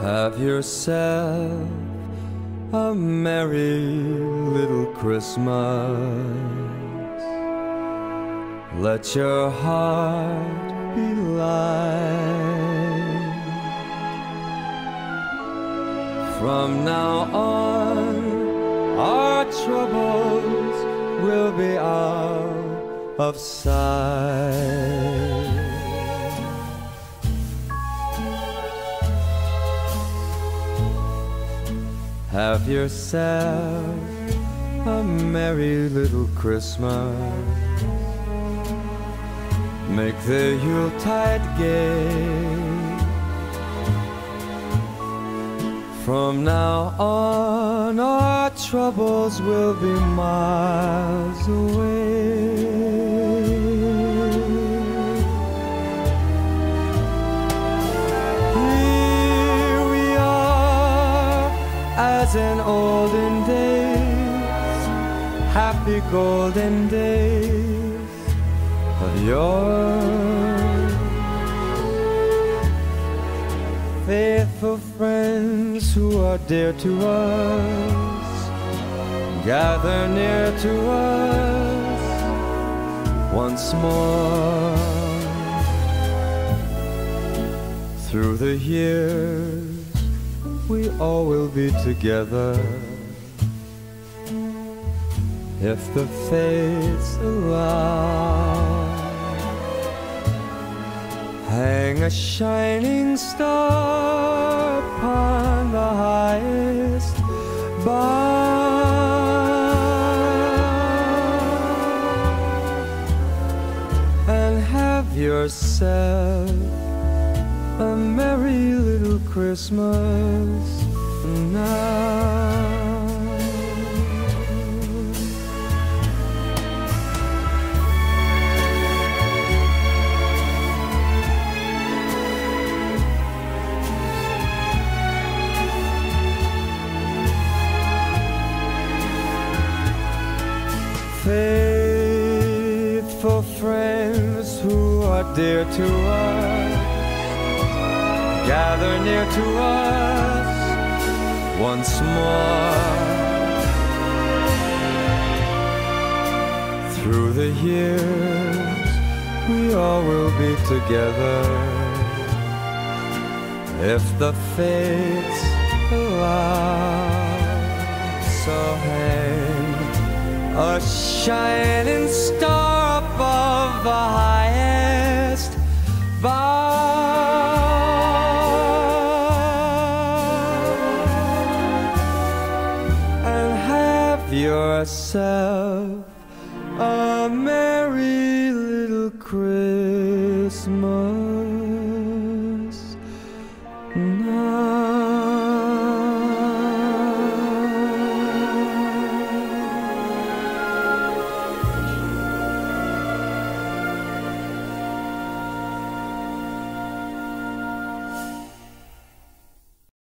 Have yourself a merry little Christmas. Let your heart be light. From now on, our troubles will be out of sight. Have yourself a merry little Christmas. Make the Yuletide gay. From now on, our troubles will be miles away. Here we are, as in olden days, happy golden days of yore. Faithful friends who are dear to us, gather near to us once more. Through the years, we all will be together, if the fates allow. Hang a shining star upon the highest bough, and have yourself a merry little Christmas now. Faithful friends who are dear to us, gather near to us once more. Through the years, we all will be together, if the fates allow. So hang a shining star above the highest bough, and have yourself a merry little Christmas.